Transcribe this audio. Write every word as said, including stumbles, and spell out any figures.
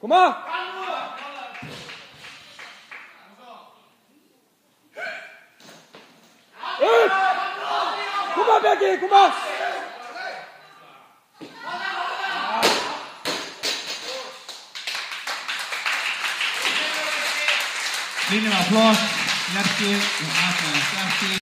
Kom maar! Uit! Kom maar, Becky, kom maar! Vielen applaus. Merci.